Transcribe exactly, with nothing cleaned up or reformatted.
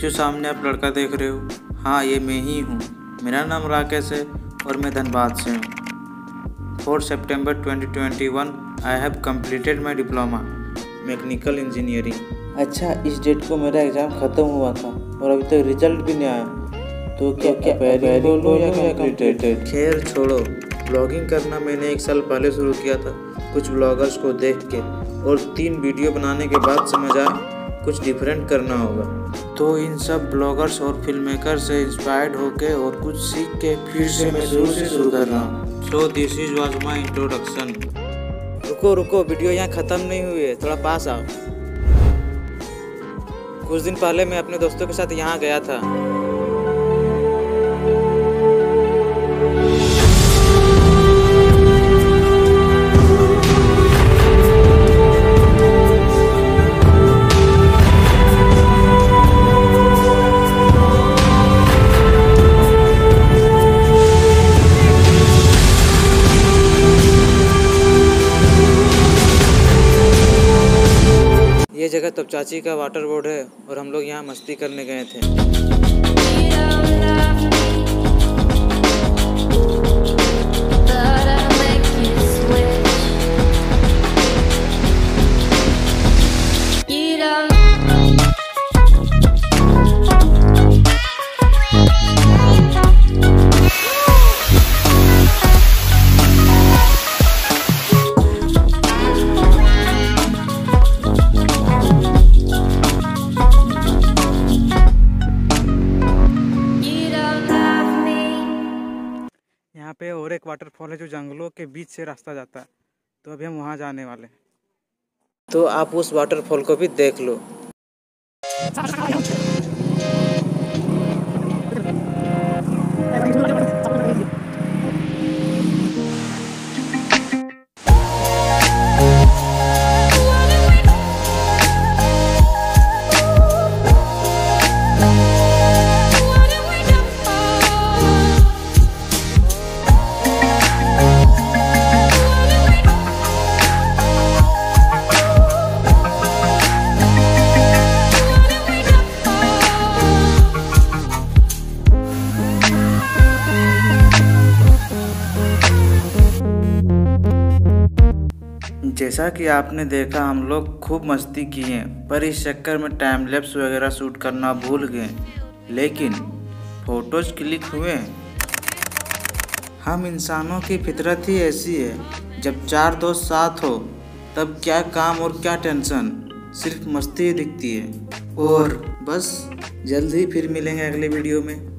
जो सामने आप लड़का देख रहे हो, हाँ ये मैं ही हूँ। मेरा नाम राकेश है और मैं धनबाद से हूँ। फोर सितंबर twenty twenty one I have completed my diploma mechanical engineering. अच्छा, इस डेट को मेरा एग्ज़ाम ख़त्म हुआ था और अभी तक रिजल्ट भी नहीं आया, तो क्या क्या पैरिंग बोलूं या कंप्लीटेड? खैर छोड़ो, ब्लॉगिंग करना मैंने एक साल पहले शुरू किया था कुछ ब्लॉगर्स को देख के, और तीन वीडियो बनाने के बाद समझ आया कुछ डिफरेंट करना होगा। तो इन सब ब्लॉगर्स और फिल्म मेकर से इंस्पायर्ड होके और कुछ सीख के फिर से मैं शुरू से शुरू कर रहा हूँ। So this is was my introduction. रुको रुको, वीडियो यहाँ ख़त्म नहीं हुई है, थोड़ा पास आओ। कुछ दिन पहले मैं अपने दोस्तों के साथ यहाँ गया था। ये जगह तब चाची का वाटर बोर्ड है और हम लोग यहाँ मस्ती करने गए थे। यहाँ पे और एक वाटरफॉल है जो जंगलों के बीच से रास्ता जाता है, तो अभी हम वहाँ जाने वाले हैं। तो आप उस वाटरफॉल को भी देख लो। जैसा कि आपने देखा, हम लोग खूब मस्ती किए, पर इस चक्कर में टाइम लैप्स वगैरह शूट करना भूल गए, लेकिन फोटोज क्लिक हुए। हम इंसानों की फितरत ही ऐसी है, जब चार दोस्त साथ हो तब क्या काम और क्या टेंशन, सिर्फ मस्ती ही दिखती है। और बस जल्द ही फिर मिलेंगे अगले वीडियो में।